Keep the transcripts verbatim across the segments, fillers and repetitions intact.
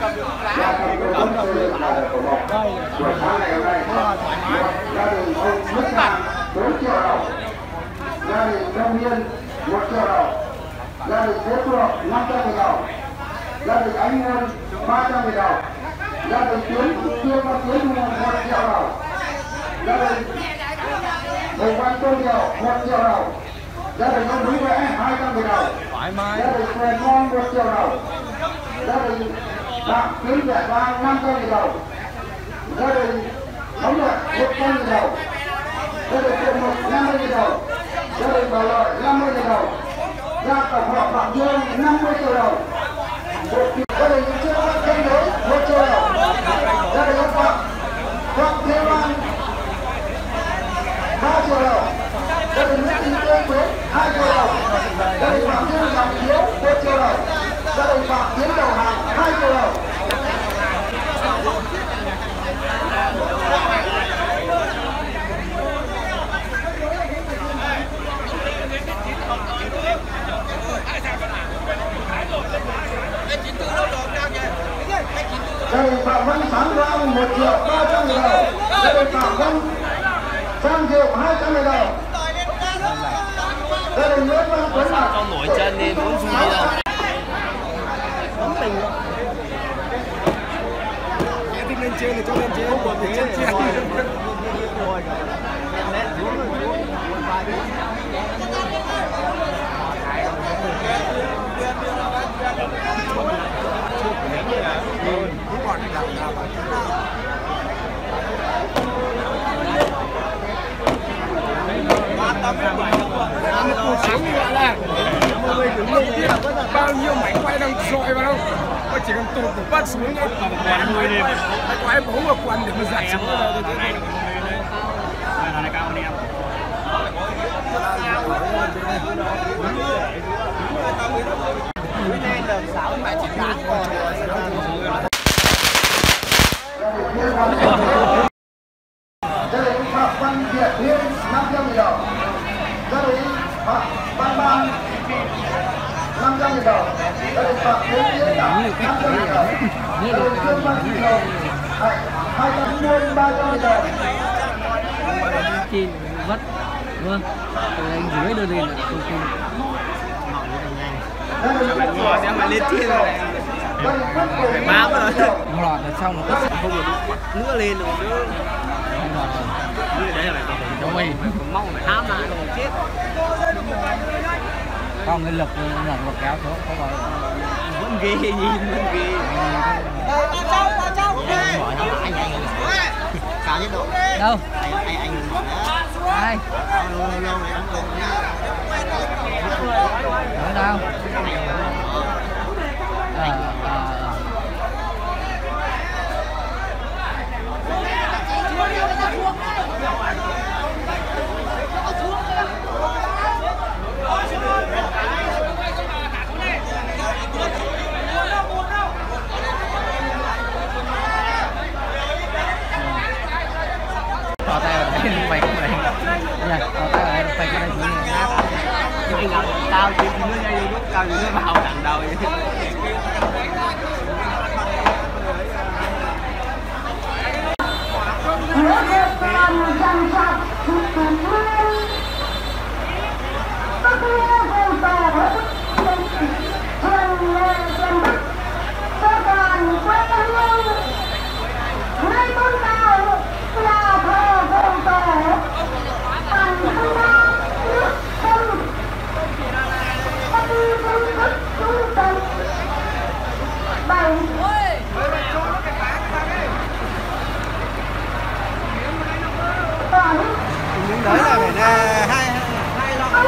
Gia đình Đông Nhiên một triệu đồng, gia đình Thế Phượng năm trăm nghìn đồng, gia đình Ánh Nguyên ba trăm nghìn đồng, gia đình Tiến chưa có Tiến một triệu đồng, gia đình Bùi Văn Tô Diệu một triệu đồng, gia đình ông Lý Vẽ hai trăm nghìn đồng, gia đình Quyền Ngon một triệu đồng, gia đình Đặng Tiến Việt Vang năm trăm nghìn đồng, gia đình Thống Luận một trăm nghìn đồng, gia đình Triệu Mục năm mươi nghìn đồng, gia đình Bảo Lợi năm mươi nghìn đồng, gia tổng họ Phạm Dương năm mươi triệu đồng, gia đình chưa có cân đối một triệu đồng, gia đình ông Phạm Phạm Thế Văn ba triệu đồng, gia đình Nguyễn Thị Tươi Nguyễn hai triệu đồng, gia đình Phạm Dương Ngọc Hiếu một triệu đồng, gia đình Phạm Tiến Đầu Hàng hai triệu đồng. Gia đình Phạm Văn Sáng Ram một triệu ba trăm nghìn đồng, gia đình Phạm Văn Sang Diệu hai trăm nghìn đồng, gia đình Nguyễn Văn Tuấn Ngọc cho nổi chân đi muốn gì đâu. Tấm tình luôn. Em thích lên trên thì cho lên trên, không thì trên trên. Rồi. Lên xuống rồi xuống. Vài đứa. Sáng như vậy là bao nhiêu máy quay đang dội vào đâu, mà chỉ cần tụt một bắt xuống nhá, quay bấu vào quần để mà giặt xuống rồi. Nên là sáu mà chỉ bán còn gia đình Phạm Văn Việt Hiên năm trăm nghìn đồng, gia đình Phạm Văn Ban năm trăm nghìn đồng, gia đình Phạm Thế Tiến Đảng năm trăm nghìn đồng, gia đình Trương Văn Thị Hồng hai trăm nghìn ba trăm nghìn đồng. Chi vất luôn, từ anh dưới đưa lên là không không Gia đình ngồi xem mà lên trên rồi phải bám rồi không lọt là xong nó cất không được nữa lên rồi nữa không lọt rồi. như đấy là phải Cho mình còn mong phải hám lại rồi chết không cái lực lực lực kéo xuống không rồi vẫn ghê nhìn vẫn ghê mỏi nó anh anh cao nhất độ đâu anh anh anh ai lâu lâu lâu này ở đâu à, à. Tỏ tay ở đây mày không này nha, tỏ tay ở đây phải cái này gì ngáp nhưng mà cao chứ nó nhanh lúc cao thì nó vào đằng đầu vậy những đấy là phải là hai hai lọ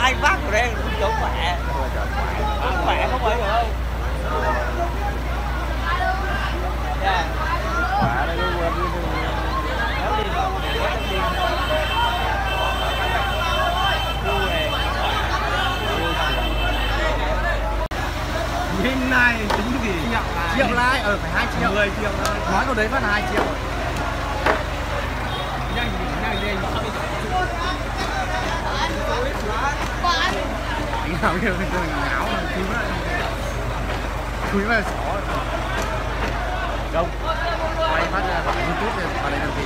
hai phát rồi đen chỗ khỏe khỏe không phải được không? Dạ. Khỏe đây luôn quên đi kéo đi vào để kéo đi. Bên này tính gì? Triệu like, ờ phải hai triệu. mười triệu thôi. Nói câu đấy phát là hai triệu. Nhanh nhanh nhanh. Ngáo kêu cái tôi ngáo là cúi vào. Cúi vào xó. Không. Quay phát ra khỏi YouTube này vào đây làm gì?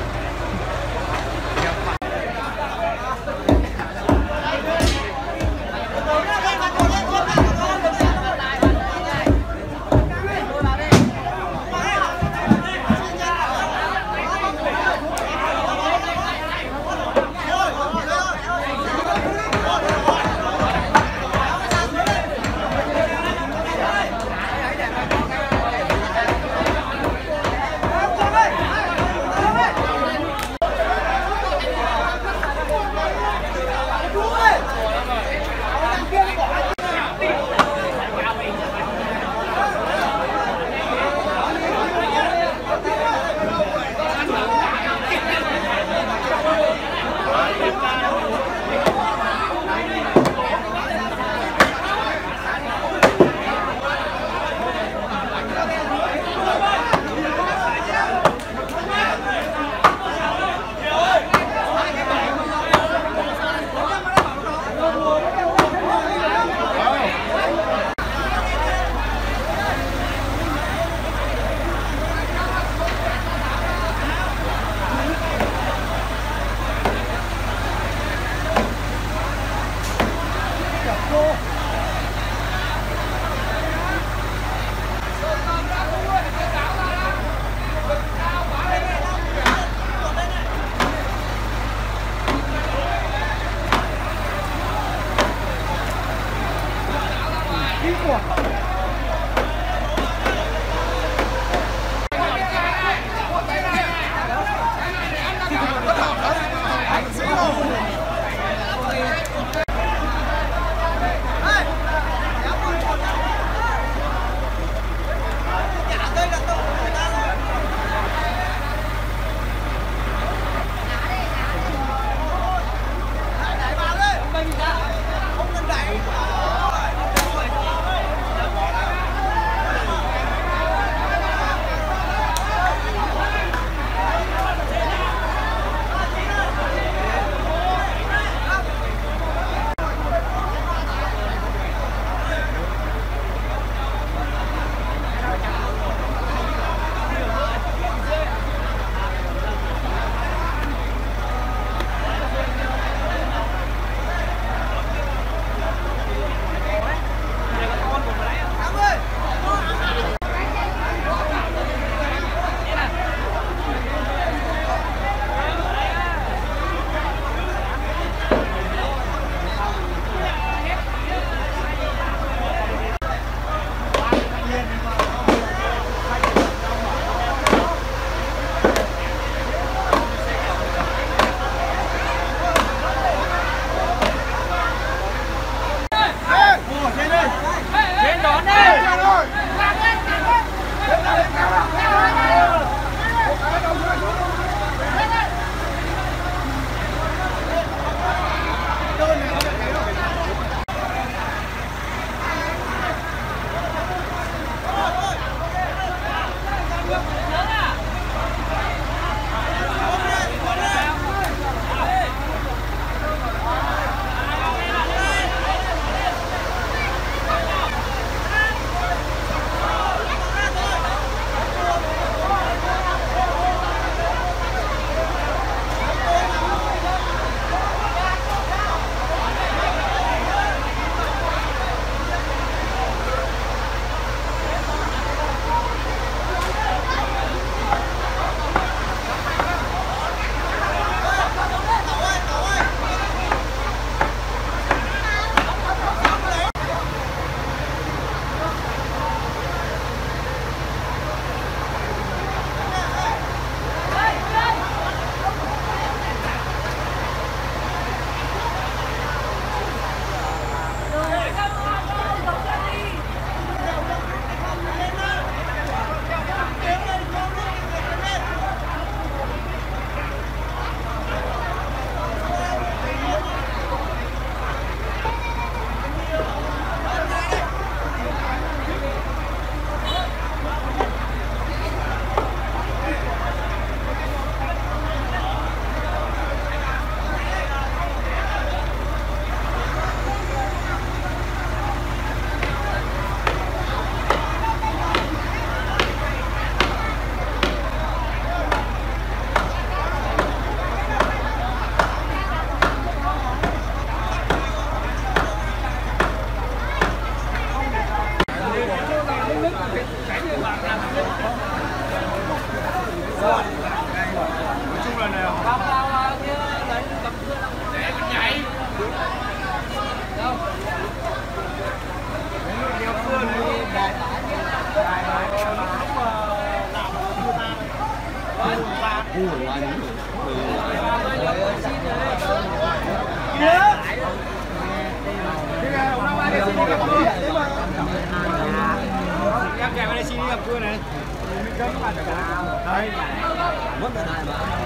mất rồi đại mà.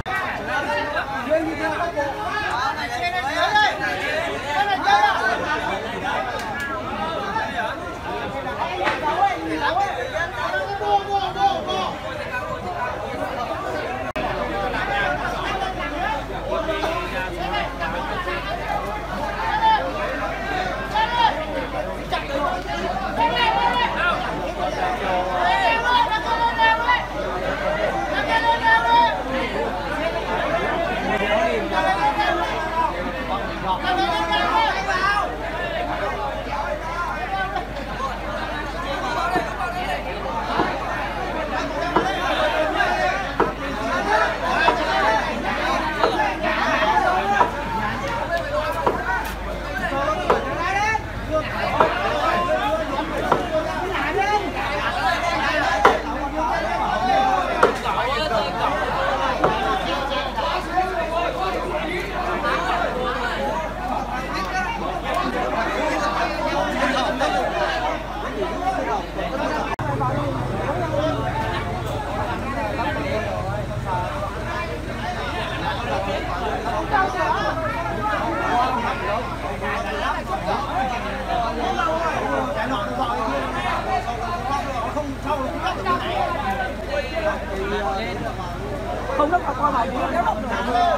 Không rất là con mà đi nếu không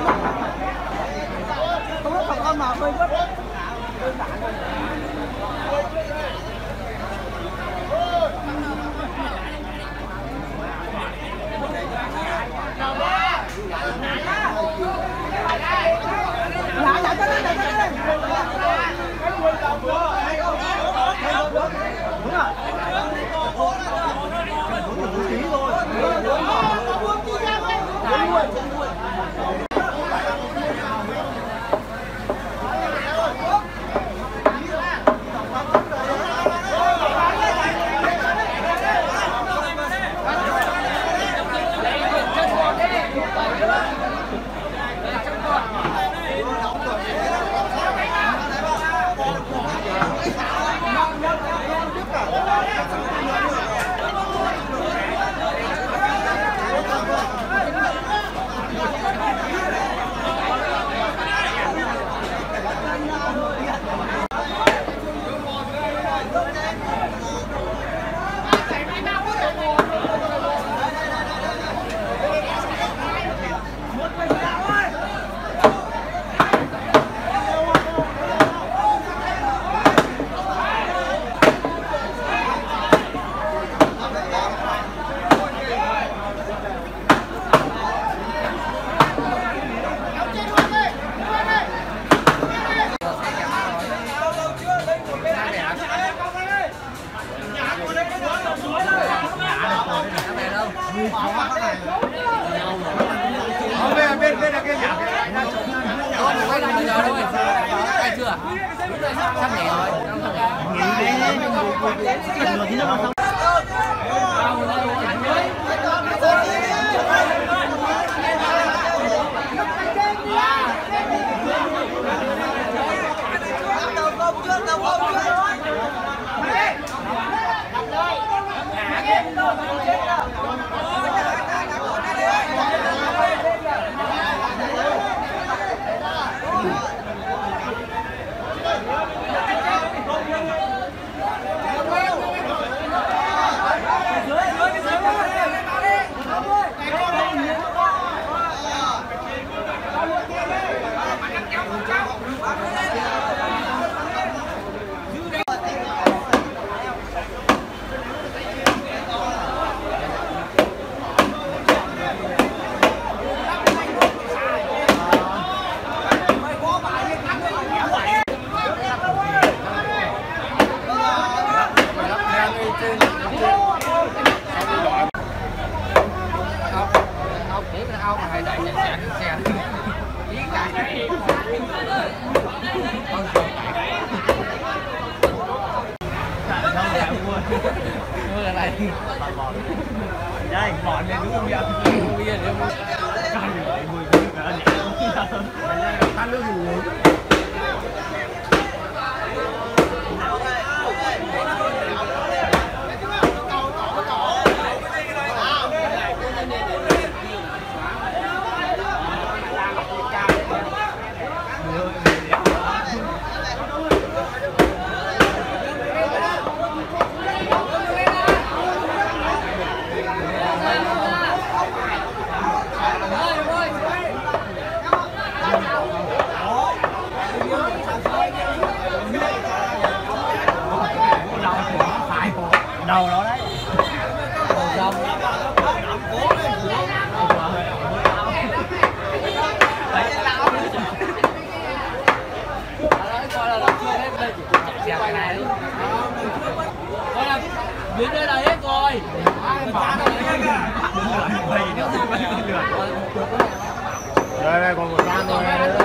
không rất là con mà hơi vất đơn giản thôi. Dạ dạ cho lên cho lên. Đúng rồi. Tí thôi. Bên bên bên là cái nhà cái Thôi, quay lại bây giờ thôi. Ai chưa? Sắp nghỉ rồi. Nghỉ đi. Đây, bọn này đúng không vậy? Không biết đâu. Cái gì vậy? Mùi cái cả nhà. Ăn nước gì nữa? Hãy subscribe cho kênh Ghiền Mì Gõ để không bỏ lỡ những video hấp dẫn. Dẹp cái này. Coi là đến đây là hết rồi. Đây đây còn một gian thôi.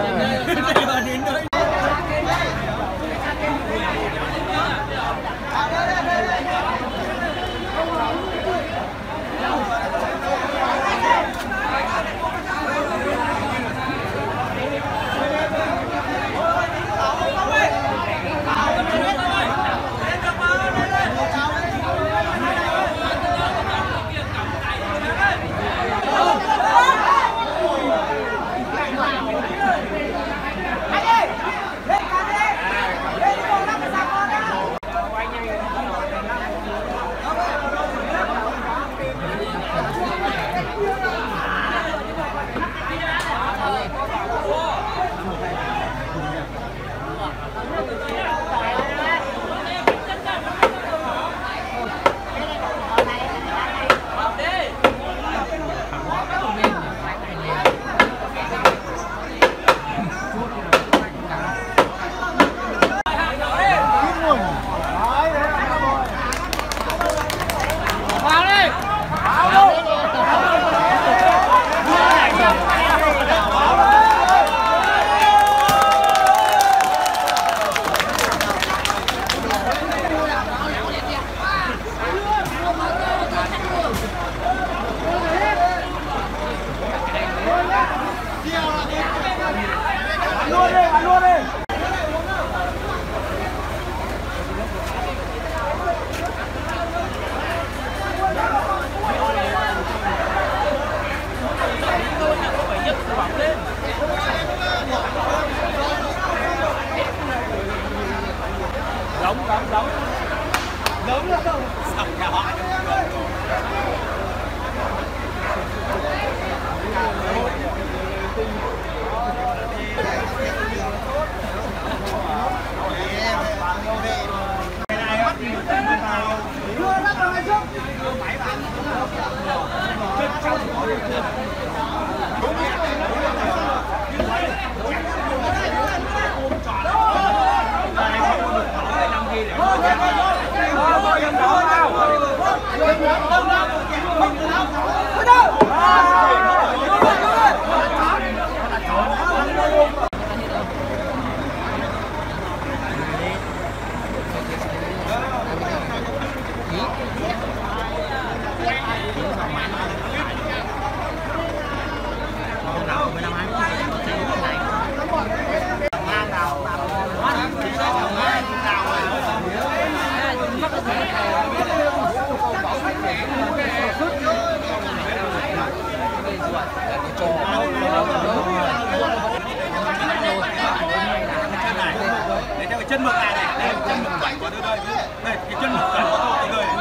Chân mực này này, đây chân mực quẩy của tôi đây. Đây cái chân mực quẩy của tôi đây.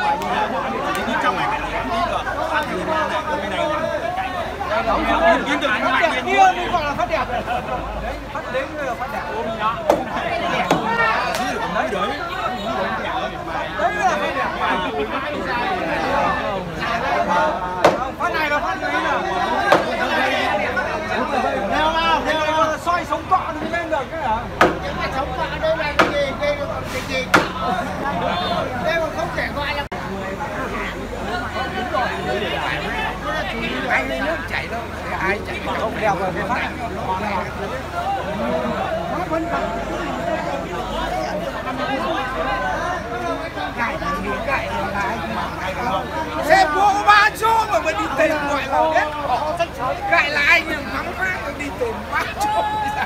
Cái trong này phải là đi được. Ăn thì này cái này. Đây là kiến thức nó mạnh lên. Yêu đi gọi là phát đẹp rồi. Đấy, phát đến là phát đẹp. Ôm nhọ. Đấy đấy. Đấy là phát đẹp. Phát này là phát gì nào? Theo nào, theo nào soi sống cọ thì lên được cái hả? Cái sống cọ đây là cái gì? Đây là còn cái gì? Đây còn không thể gọi là Anh nước chảy đâu, ai chảy mà không đẹp rồi cái phát. Nó vẫn còn cải thì cải là xe bố ba chỗ mà mới đi tìm gọi là hết. Cải là anh mắng phát rồi đi tìm ba chỗ.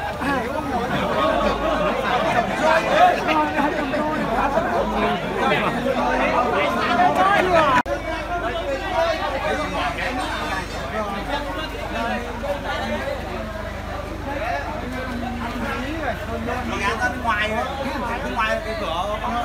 Nó ngán ra bên ngoài ấy, bên ngoài cái cửa có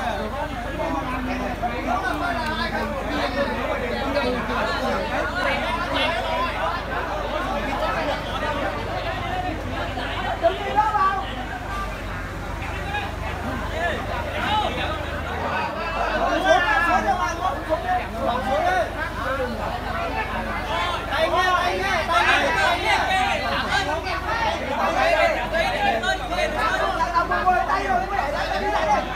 Tay rồi,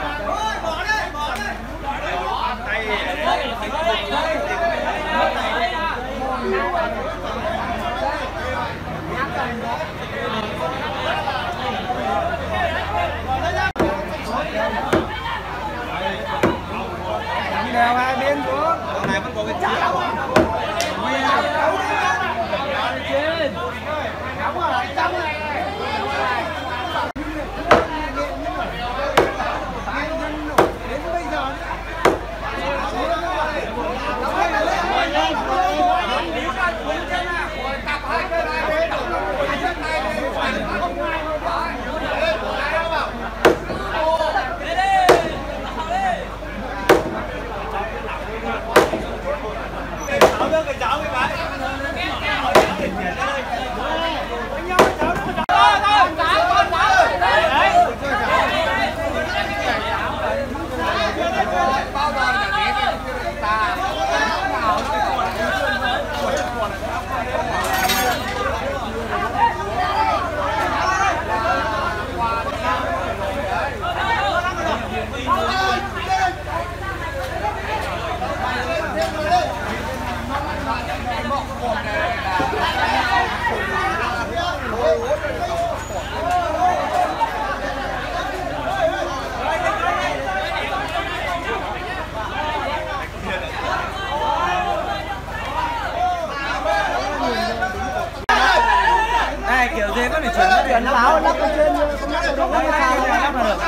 mà được.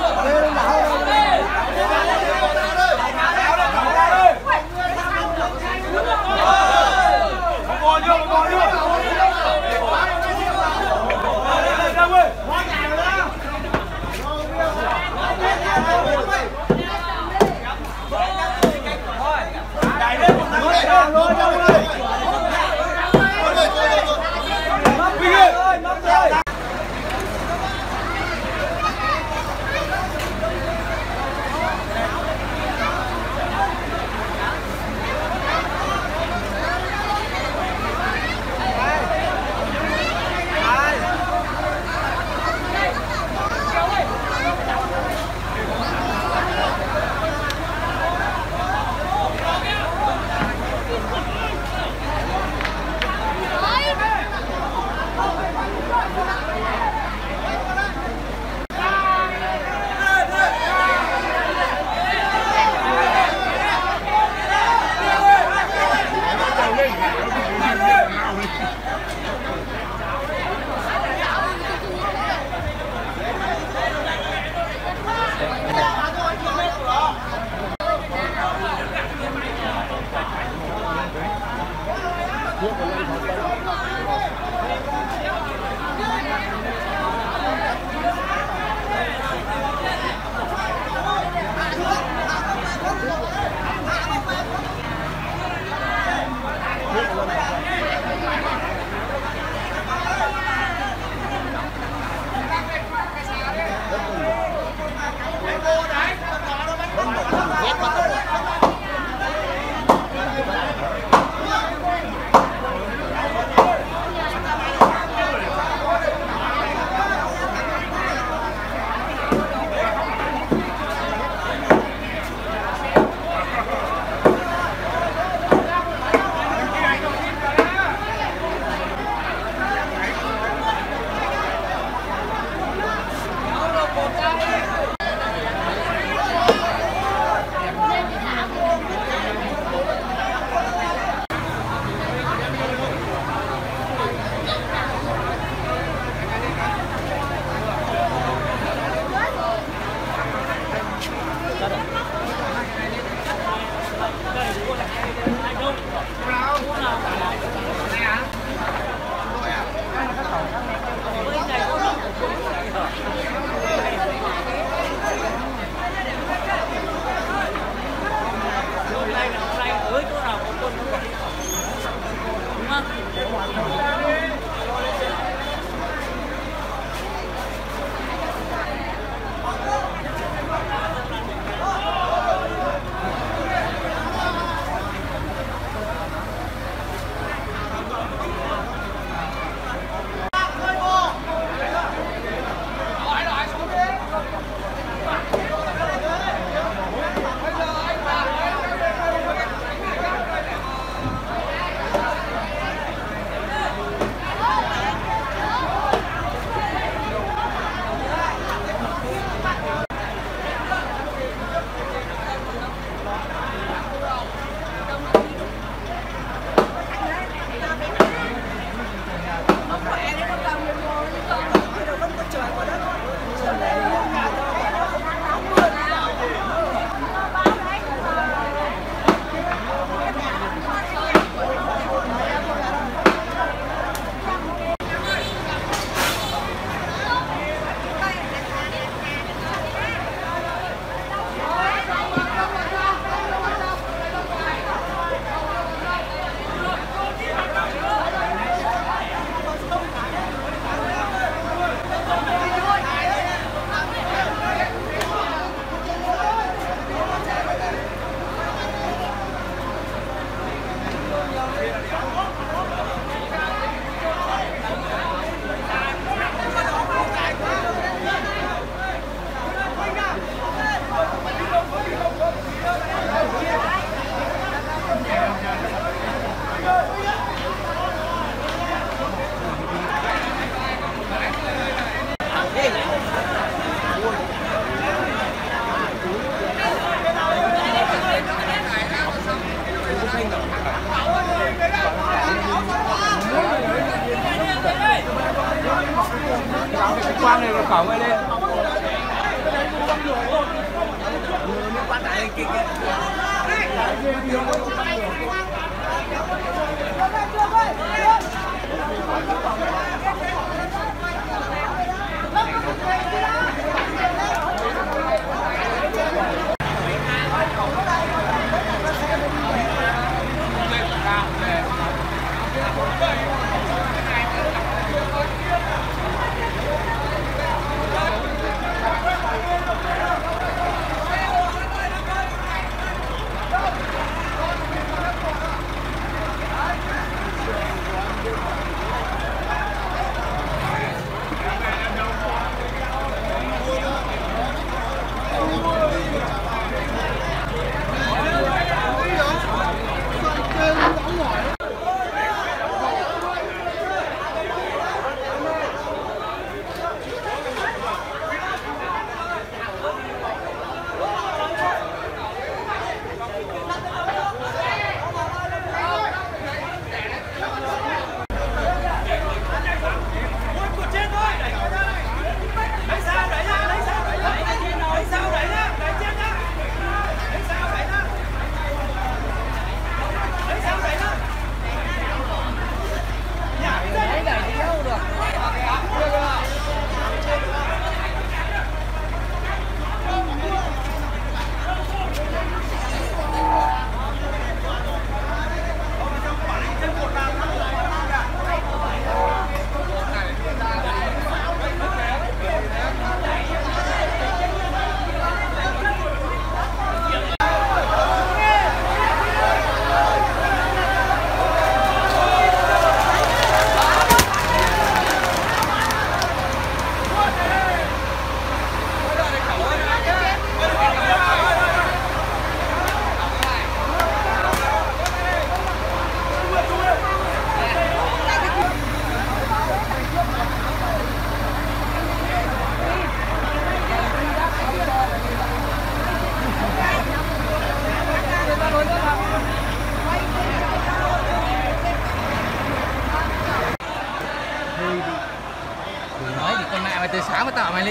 Bò chưa, bò chưa.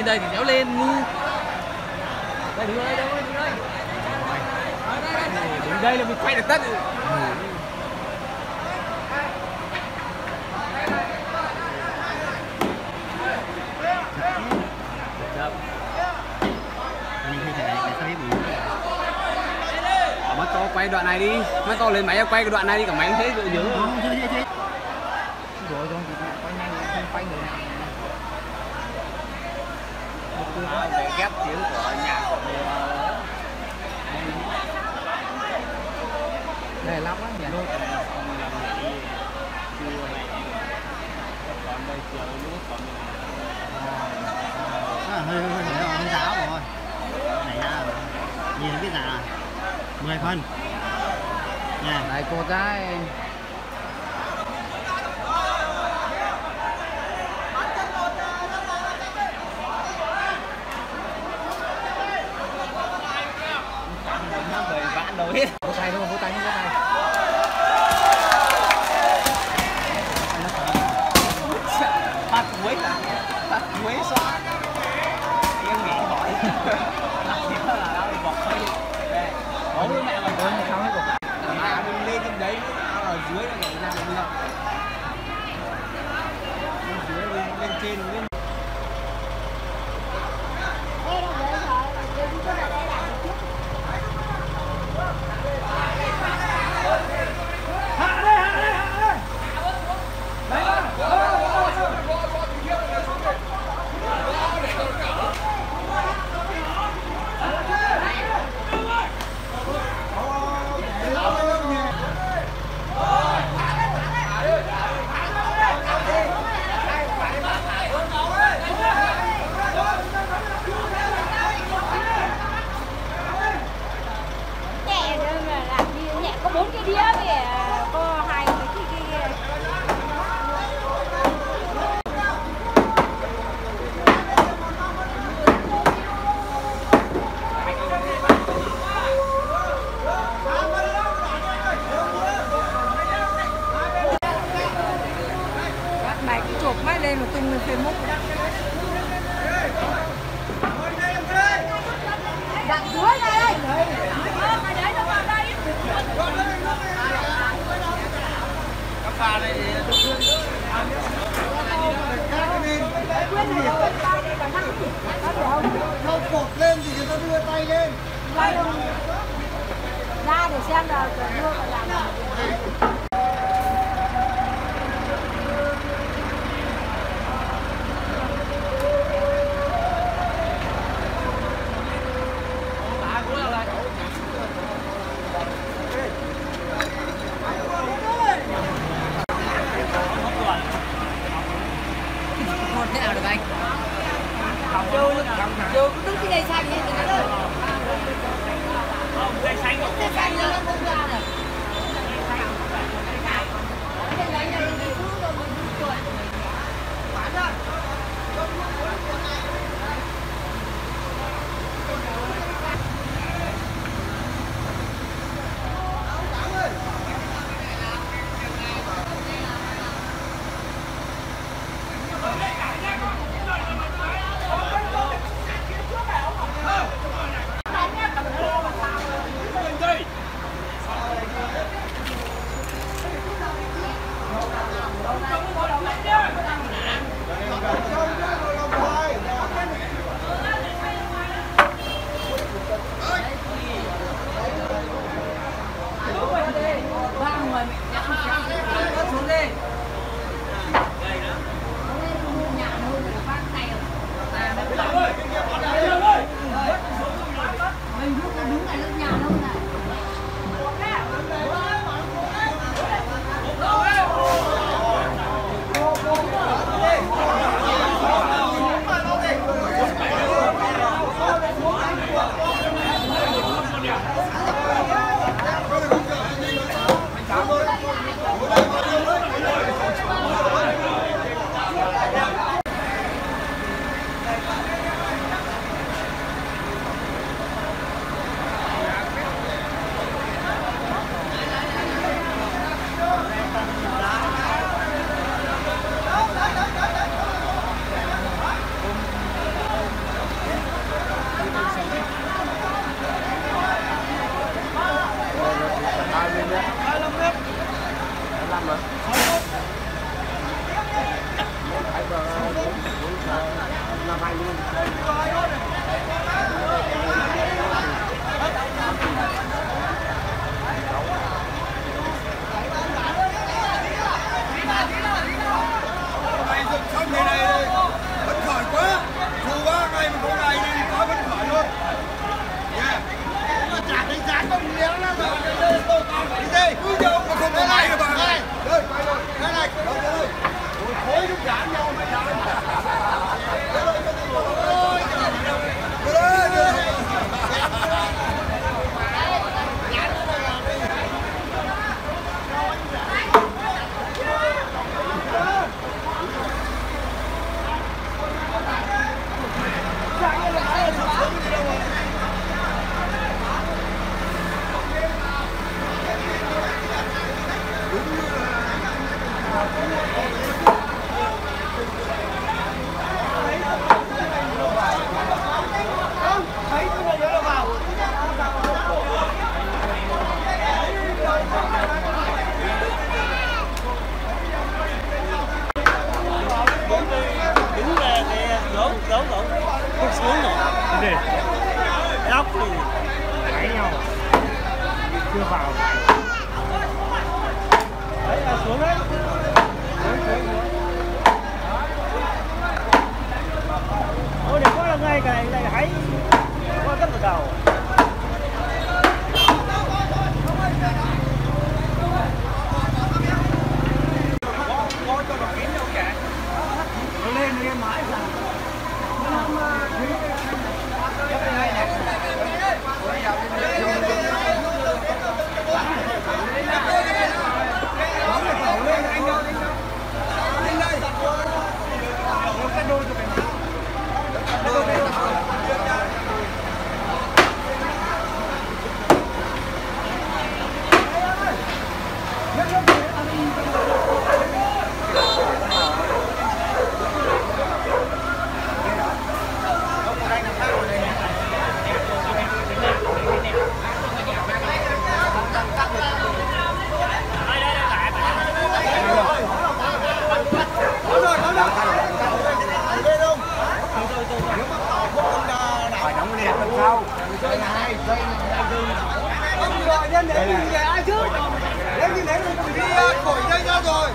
đây thì kéo lên ngu. Đây đứng đây, đứng đây, đứng đây. Đứng đây là mình quay được tất. Mắt to quay đoạn này đi, mắt to lên máy quay cái đoạn này đi, cả máy thế rồi nhớ không? Chưa chưa chưa. Rồi rồi, quay nhanh không quay người nào. Một cái ghép tiếng của nhạc của đây lắm á nhỉ. Còn đây chiều lúc còn à, hơi hơi hơi hơi giáo rồi. Này ra rồi. Nhìn biết là mười phân nha. Này cô trai vạn đầu hết. Vỗ tay thôi, vỗ tay, vỗ tay. Phát cuối là phát cuối sao? Em nghĩ hỏi. Là đâu bị bọt thôi. Có đứa mẹ mà tới một tháng hết rồi. À mình lên trên đấy ở dưới là người ra được. Lên dưới lên trên lên. Lên mà tung lên Facebook. Dặn cuối ra đây. Mày để nó vào đây. Các pha này Không cột lên thì người ta đưa tay lên. Ra để xem là đưa vào làm. Thế nào được anh? Chưa, chưa, cứ đứng cái dây xanh đi, đừng ơi. không dây xanh của Dây xanh nó không ra rồi. Cái dây này thì cứ rồi mình cứ chuột. Bán ra. gì? Lóc thì cãi nhau. Chưa vào. Đấy là xuống đấy. Xuống xuống xuống. Ôi để có là ngay cái này lại hãy có rất là đầu. Lên lên mãi là phải đóng liền lần sau. Chơi hai, chơi không rồi nên để mình về ai trước. Nếu như thế mình đi khỏi dây ra rồi.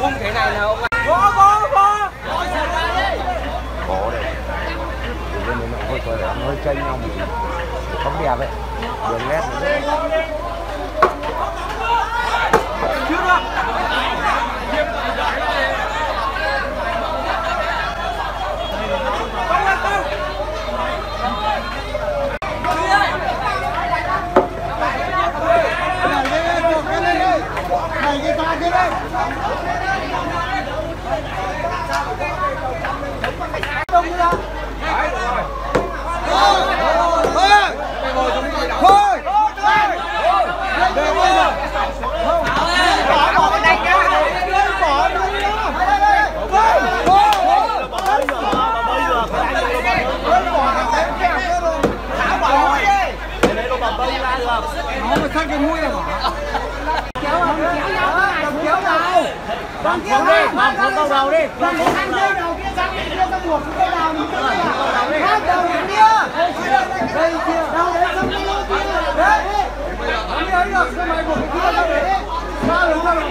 không thể này nào ông có có có Có đấy. Bên này nó hơi có vẻ hơi chênh nhau một tí. Không đẹp ấy. Đường nét chưa đó. Vòng xuống đi, vòng xuống câu đầu đi. Vòng xuống câu đầu. Đầu kia sang kia sang buộc cái đầu mình cái này. Hai đầu kia. Đây kia. Đầu đấy sang kia kia. Đấy. Không ấy được, sao mày buộc cái kia đâu đấy. Sao được sao được.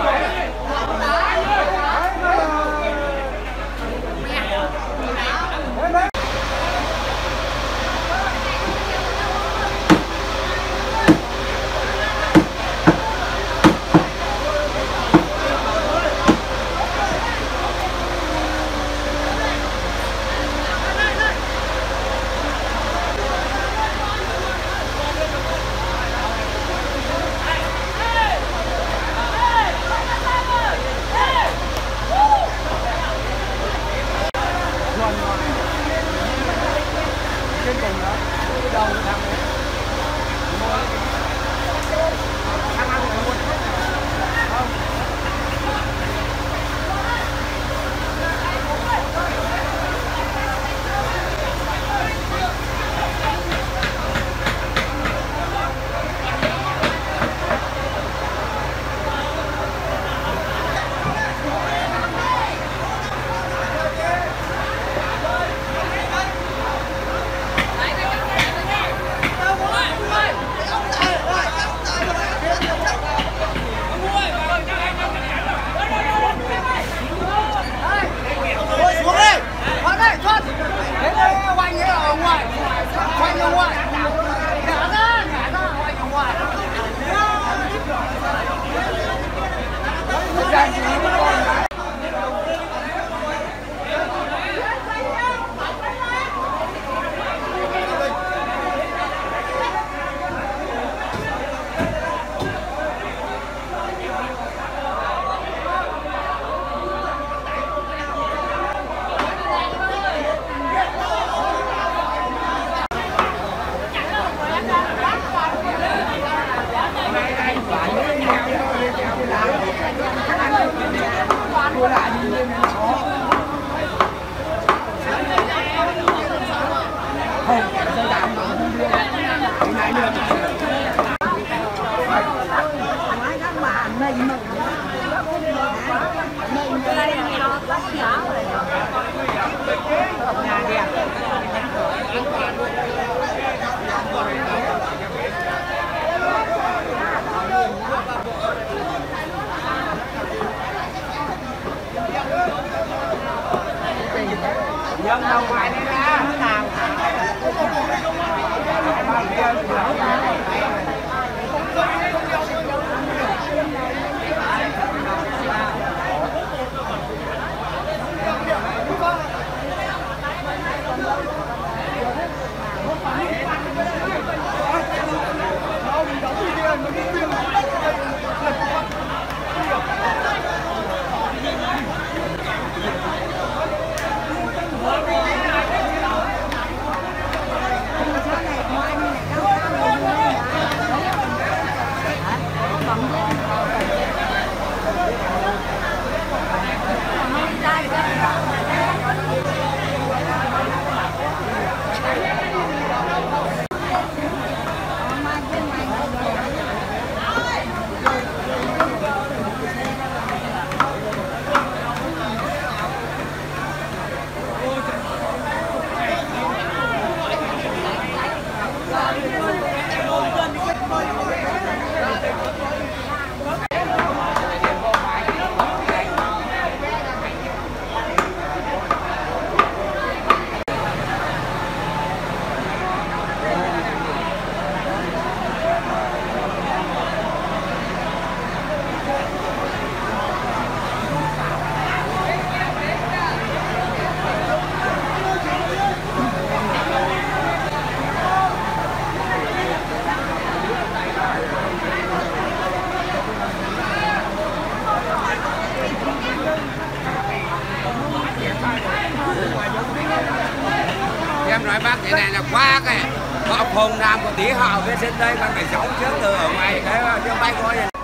Dân đâu ngoài đây ra thế nào? Hồn Nam của tí hào cái trên đây còn phải sống trước từ ở ngoài cái cho bay coi